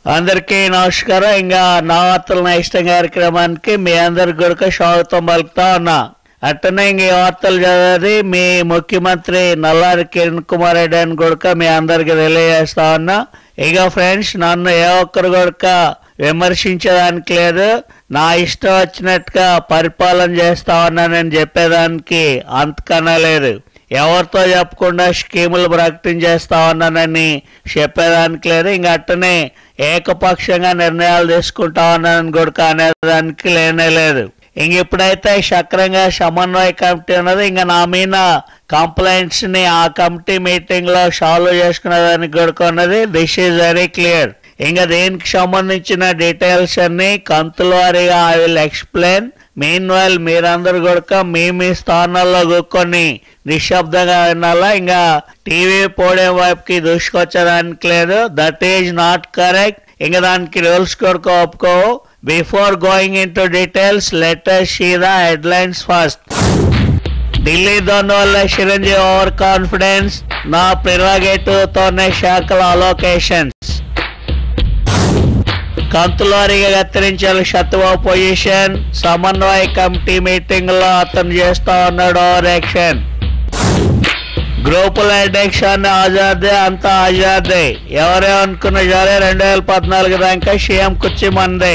అందరికీ నమస్కారం. ఇంకా నా వార్తలు నా ఇష్టం కార్యక్రమానికి మీ అందరికి కూడా స్వాగతం పలుకుతా ఉన్నా. అట్టనే ఇంక ఈ వార్తలు చదివేది మీ ముఖ్యమంత్రి నల్లారి కిరణ్ కుమార్ రెడ్డి అని కూడా మీ అందరికి తెలియజేస్తా ఉన్నా. ఇక ఫ్రెండ్స్, నన్ను ఏ ఒక్కరు కూడా విమర్శించడానికి లేదు. నా ఇష్టం వచ్చినట్టుగా పరిపాలన చేస్తా ఉన్నానని చెప్పేదానికి అంతకన్నా లేదు. ఎవరితో చెప్పకుండా స్కీములు ప్రకటించేస్తా ఉన్నానని చెప్పేదానికి లేదు. ఇంక అట్టనే ఏకపక్షంగా నిర్ణయాలు తీసుకుంటా ఉన్నానని కూడా అనేదానికి లేనే లేదు. ఇంక ఇప్పుడైతే సక్రంగా సమన్వయ కమిటీ ఉన్నది. ఇంకా నా మీద కంప్లైంట్స్ ని ఆ కమిటీ మీటింగ్ లో సాల్వ్ చేసుకునేదానికి కూడా ఉన్నది. This is very clear. ఇంకా దీనికి సంబంధించిన డీటెయిల్స్ అన్ని కంతుల వారీగా I will explain. Meanwhile మీరందరూ కూడా మీ స్థానాల్లో కూర్చొని నిశ్శబ్దంగా వినాలా. ఇంకా టీవీ పోడియం వైపుకి దూసుకొచ్చడానికి లేదు. That is not correct. ఇంకా దానికి రూల్స్ కూడా ఒప్పుకోవు. Before going into details, let us see the headlines first. Delhi దొంగ వల్ల చిరంజీవి ఓవర్ కాన్ఫిడెన్స్, నా ప్రిరోగేటివ్ తోనే శాఖల అలోకేషన్స్, కంతులవారీగా కత్తిరించాలి శత్రువు పొజిషన్, సమన్వయ కమిటీ మీటింగ్ లో అతను చేస్తా ఉన్నాడు ఓవర్ యాక్షన్, గ్రూపుల అధ్యక్షాన్ని ఆజాదే అంతా ఆజాదే, ఎవరేమనుకున్నా సరే 2014 దాకా సీఎం కుర్చీ మందే.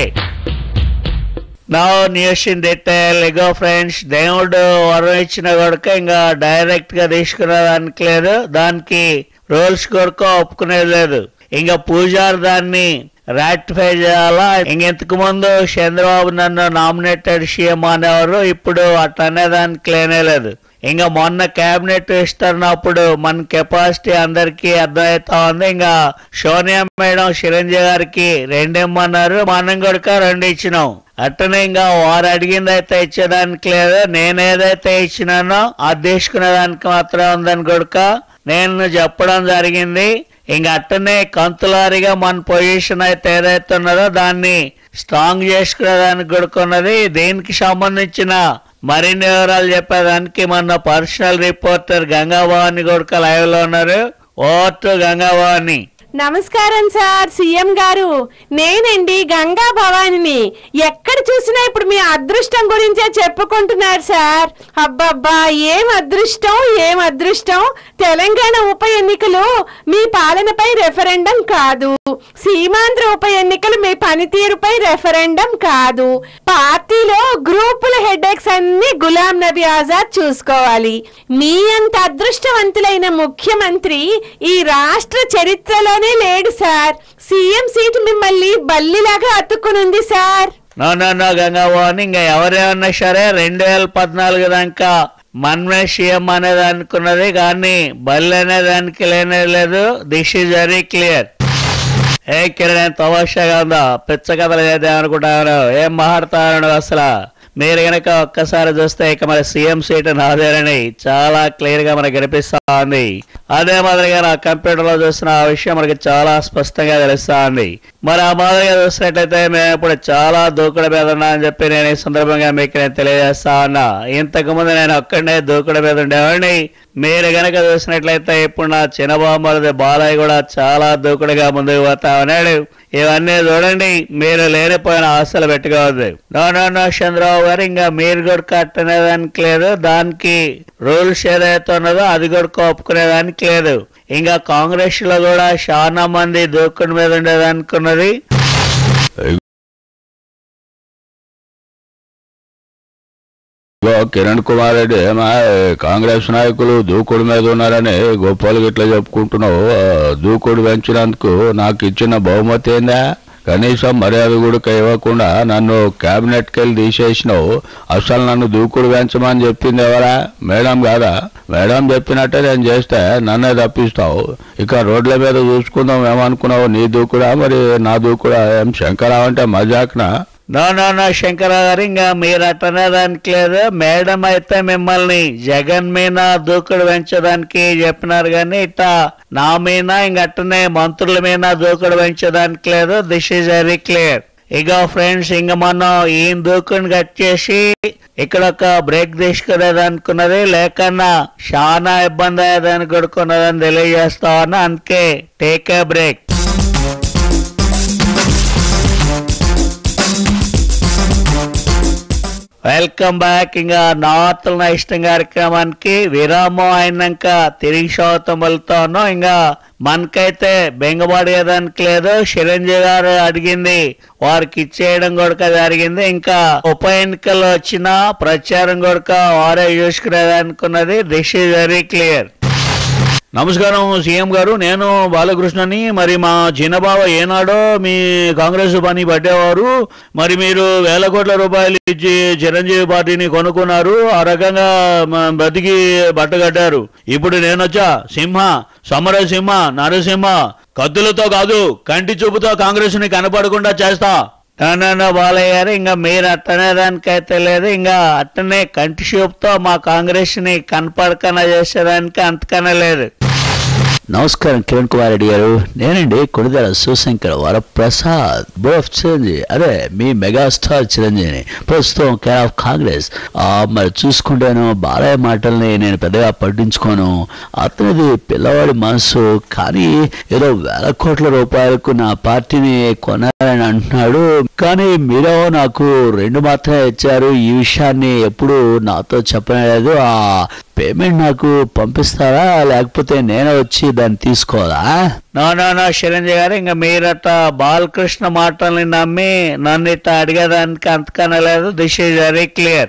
Now news in detail. ఇగో ఫ్రెండ్స్, దేవుడు వరం ఇచ్చిన కొడుక ఇంకా డైరెక్ట్ గా తీసుకునేదానికి లేదు. దానికి రూల్స్ కొడుక ఒప్పుకునేది లేదు. ఇంకా పూజారి దాన్ని రాటిఫై చేయాలా. ఇంతకు ముందు చంద్రబాబు నన్ను నామినేటెడ్ సీఎం అనేవారు, ఇప్పుడు అట్లా అనేదానికి లేనే లేదు. ఇంకా మొన్న కేబినెట్ ఇస్తున్నప్పుడు మన కెపాసిటీ అందరికి అర్థమవుతా ఉంది. ఇంకా సోనియా మేడం చిరంజీవి గారికి 2 ఇమ్మన్నారు, మనం కూడా 2 ఇచ్చినాం. అట్టనే ఇంకా వారు అడిగింది అయితే ఇచ్చేదానికి లేదు. నేనేదైతే ఇచ్చినానో అది తీసుకునేదానికి మాత్రమే ఉందని కూడా నేను చెప్పడం జరిగింది. ఇంక అట్టనే కంతులారిగా మన పొజిషన్ అయితే ఏదైతే ఉన్నదో దాన్ని స్ట్రాంగ్ చేసుకునేదానికి కొడుకున్నది. దీనికి సంబంధించిన మరిన్ని వివరాలు చెప్పేదానికి మన పర్సనల్ రిపోర్టర్ గంగాభవాని కూడా లైవ్ లో ఉన్నారు. Over to Gangabhavani. నమస్కారం సార్, సీఎం గారు. నేనండి గంగా భవానిని. ఎక్కడ చూసినా ఇప్పుడు మీ అదృష్టం గురించే చెప్పుకుంటున్నారు సార్. అబ్బబ్బా, ఏం అదృష్టం, ఏం అదృష్టం. తెలంగాణ ఉప ఎన్నికలు మీ పాలనపై రెఫరెండం కాదు, సీమాంధ్ర ఉప ఎన్నికలు మీ పనితీరుపై రెఫరెండం కాదు. పార్టీలో గ్రూపుల హెడేక్స్ అన్ని గులాం నబీ ఆజాద్ చూసుకోవాలి. మీ అంత అదృష్టవంతులైన ముఖ్యమంత్రి ఈ రాష్ట్ర చరిత్రలోనే లేడు సార్. సీఎం సీట్ మిమ్మల్ని బల్లిలాగా అతుక్కునుంది సార్. నో గంగాభవాని, ఇంకా ఎవరేమన్నా సరే 2014 దాకా మనమే సీఎం అనేది అనుకున్నది, కానీ బల్లి అనేదానికి లేనే లేదు. This is very clear. ఏ కిరణ్, తమాషాగా ఉందా? పిచ్చ కథలు చేద్దామనుకుంటున్నారు. ఏం మాట్లాడుతున్నాడు అసలు? మీరు గనక ఒక్కసారి చూస్తే ఇక మరి సీఎం సీట్ నాదేనని చాలా క్లియర్ గా మనకు కనిపిస్తా ఉంది. అదే మాదిరిగా నా కంప్యూటర్ లో చూసిన ఆ విషయం మనకి చాలా స్పష్టంగా తెలుస్తా ఉంది. మరి ఆ మాదిరిగా చూసినట్లయితే మేము ఇప్పుడు చాలా దూకుడు మీద ఉన్నా అని చెప్పి నేను ఈ సందర్భంగా మీకు నేను తెలియజేస్తా ఉన్నా. ఇంతకు ముందు నేను ఒక్కడే దూకుడు మీద ఉండేవాడిని. మీరు గనక చూసినట్లయితే ఇప్పుడు నా చిన్నబామ్మది బాలయ్య కూడా చాలా దూకుడుగా ముందుకు పోతా ఉన్నాడు. ఇవన్నీ చూడండి, మీరు లేనిపోయిన ఆశలు పెట్టుకోవద్దు. నో చంద్రబాబు గారు, ఇంకా మీరు కూడా కట్టనేదానికి లేదు. దానికి రూల్స్ ఏదైతే ఉన్నదో అది కూడా ఒప్పుకునేదానికి లేదు. ఇంకా కాంగ్రెస్ లో కూడా చాలా మంది దూకుడు మీద ఉండేదానికి ఉన్నది. కిరణ్ కుమార్ రెడ్డి కాంగ్రెస్ నాయకులు దూకుడు మీద ఉన్నారని గొప్పలు గిట్లా చెప్పుకుంటున్నావు. దూకుడు పెంచినందుకు నాకు ఇచ్చిన బహుమతి ఏందా? కనీసం మర్యాద కూడా ఇవ్వకుండా నన్ను క్యాబినెట్కి వెళ్ళి తీసేసినావు. అసలు నన్ను దూకుడు పెంచమని చెప్పింది ఎవరా? మేడం కాదా? మేడం చెప్పినట్టే నేను చేస్తే నన్నే తప్పిస్తావు. ఇక రోడ్ల మీద చూసుకుందాం ఏమనుకున్నావు? నీ దూకుడా మరి నా దూకుడా? ఏం శంకరావు అంటే మజాక్నా? నో శంకరరావు గారు, ఇంకా మీరు అట్టనేదానికి లేదు. మేడం అయితే మిమ్మల్ని జగన్ మీద దూకుడు పెంచడానికి చెప్పినారు, కానీ ఇట్లా నా మీద ఇంక అట్టనే మంత్రుల మీద దూకుడు పెంచడానికి లేదు. This is very clear. ఇక ఫ్రెండ్స్, ఇంక మనం ఈ దూకుని కట్ చేసి ఇక్కడ ఒక బ్రేక్ తీసుకునేది అనుకున్నది, లేకన్నా చాలా ఇబ్బంది అయ్యేదని కొడుకున్నదని తెలియజేస్తా ఉన్నా. అందుకే take a break. Welcome back. ఇంకా నా వార్తలు నా ఇష్టం కార్యక్రమానికి విరామం అయినాక తిరిగి స్వాగతం వెళ్తా ఉన్నాం. ఇంకా మనకైతే బెంగపడేదానికి లేదు. చిరంజీవి గారు అడిగింది వారికి ఇచ్చేయడం కూడా జరిగింది. ఇంకా ఉప ఎన్నికలు వచ్చిన ప్రచారం కూడా వారే చూసుకునేదానికి ఉన్నది. This is very clear. నమస్కారం సీఎం గారు, నేను బాలకృష్ణని. మరి మా చిన్నబావ ఏనాడో మీ కాంగ్రెస్ పని పట్టేవారు. మరి మీరు వేల కోట్ల రూపాయలు ఇచ్చి చిరంజీవి పార్టీని కొనుక్కున్నారు. ఆ రకంగా బతికి బట్టగట్టారు. ఇప్పుడు నేనొచ్చా సింహ, సమరసింహ, నరసింహ, కత్తులతో కాదు కంటి చూపుతో కాంగ్రెస్ ని కనపడకుండా చేస్తా. బాలయ్య గారు, ఇంకా మీరు అట్టనే దానికైతే లేదు. ఇంకా అట్టనే కంటి చూపుతో మా కాంగ్రెస్ ని కనపడకన్నా చేసేదానికి అంతకన్నా లేదు. నమస్కారం కిరణ్ కుమార్ రెడ్డి గారు, నేనండి కొణిదెల శివశంకర్ వరప్రసాద్ బోఫ్ చిరంజీవి, అదే మీ మెగాస్టార్ చిరంజీవిని, ప్రస్తుతం కేర్ ఆఫ్ కాంగ్రెస్. మరి చూసుకుంటాను బాలయ్య మాటల్ని నేను పెద్దగా పట్టించుకోను. అతనిది పిల్లవాడి మనసు, కానీ ఏదో వేల కోట్ల రూపాయలకు నా పార్టీని కొనాలని అంటున్నాడు. కానీ మీరేమో నాకు 2 మాత్రమే ఇచ్చారు. ఈ విషయాన్ని ఎప్పుడు నాతో చెప్పలేదు. ఆ పేమెంట్ నాకు పంపిస్తారా, లేకపోతే నేనే వచ్చి దాన్ని తీసుకోవాలా? నో చిరంజీవి గారు, ఇంకా మీరట బాలకృష్ణ మాటల్ని నమ్మి నన్ను ఇట్లా అడిగేదానికి అంతకన్నా లేదు. This is very clear.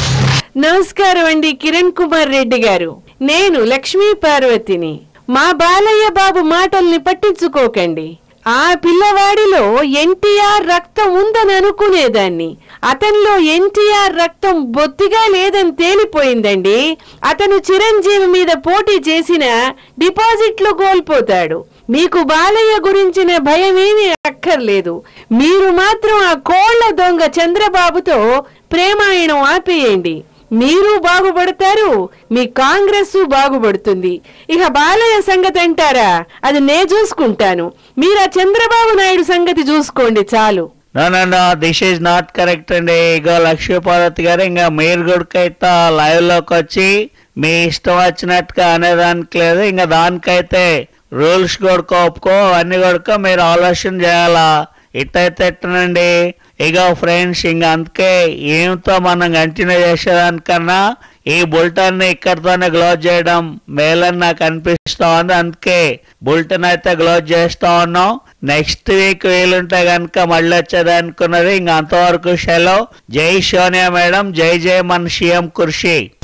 నమస్కారం అండి కిరణ్ కుమార్ రెడ్డి గారు, నేను లక్ష్మీ పార్వతిని. మా బాలయ్య బాబు మాటల్ని పట్టించుకోకండి. ఆ పిల్లవాడిలో ఎన్టీఆర్ రక్తం ఉందని అనుకునేదాన్ని. అతనిలో ఎన్టీఆర్ రక్తం బొత్తిగా లేదని తేలిపోయిందండి. అతను చిరంజీవి మీద పోటీ చేసిన డిపాజిట్లు కోల్పోతాడు. మీకు బాలయ్య గురించిన భయమేమీ అక్కర్లేదు. మీరు మాత్రం ఆ కోళ్ల దొంగ చంద్రబాబుతో ప్రేమాయణం ఆపేయండి. మీరు బాగుపడతారు, మీ కాంగ్రెస్ బాగుపడుతుంది. ఇక బాలయ్య సంగతి అంటారా, అది నే చూసుకుంటాను. మీరు ఆ చంద్రబాబు నాయుడు సంగతి చూసుకోండి చాలు. No this is not correct అండి. ఇక లక్ష్మీపార్వతి గారు, ఇంకా మీరు గుడికైతే లైవ్ లోకి వచ్చి మీ ఇష్టం వచ్చినట్టుగా అనేదానికి లేదు. ఇంకా దానికైతే రూల్స్ కూడా ఒప్పుకో, అన్ని కూడా మీరు ఆలోచన చేయాలా. ఇట్టయితే ఎట్టనండి. ఇక ఫ్రెండ్స్, ఇంకా అందుకే ఏమితో మనం కంటిన్యూ చేసేదానికన్నా ఈ బులెటిన్ ని ఇక్కడితోనే క్లోజ్ చేయడం మేలని నాకు అనిపిస్తా ఉంది. అందుకే బులెటిన్ అయితే క్లోజ్ చేస్తా ఉన్నాం. నెక్స్ట్ వీక్ వీలుంటే కనుక మళ్ళీ వచ్చేదనుకున్నది. ఇంకా అంతవరకు సెలవు. జై సోనియా మేడం, జై జై మన సీఎం కుర్షీ.